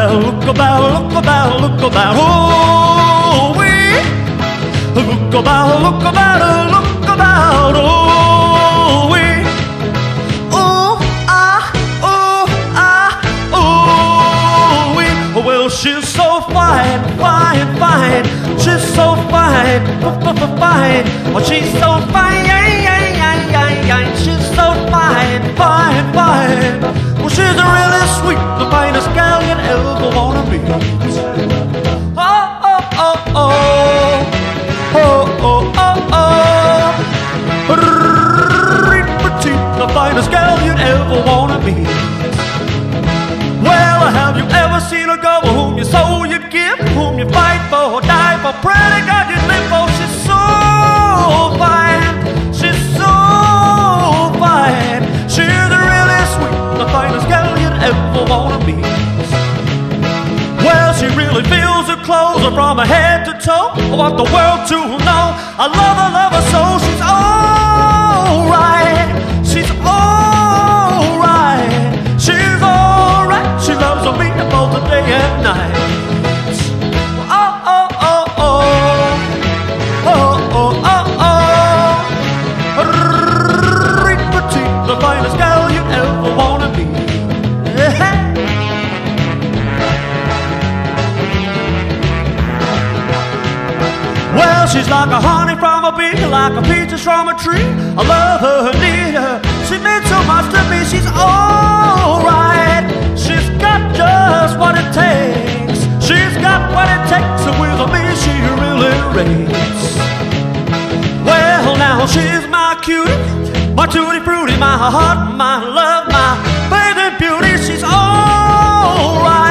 look about, look about, look about, oh, we. Look about, look about, look about, oh, we. Oh, we. Well, she's so fine, fine, fine. She's so fine, fine. Well, she's so fine, she's so fine, fine, fine. Well, she's really sweet, the finest gal you'd ever wanna meet. Oh, oh, oh, oh. Oh, oh, oh, oh. Reet Petite, the finest gal you'd ever wanna meet. Well, have you ever seen a girl whom you sold, you'd give, whom you fight for, die for, pray to God you'd live for? She's so fine, she's so fine. She's really sweet, the finest gal you'd ever wanna meet. Well, she really feels her clothes from her head to toe. I want the world to know I love her so. She's alright, she's alright, she's alright. She loves me both the day and night. Oh, oh, oh, oh, oh, oh, oh, oh. Reet Petite, the finest gal you ever wanna be. Yeah. Well, she's like a honey from a bee, like a peaches from a tree. I love her, need her, she meant so much to me. She's alright, she's got just what it takes. She's got what it takes, and with me she really rates. Well, now she's my cutie, my tutti frutti, my heart, my love, my baby beauty. She's alright.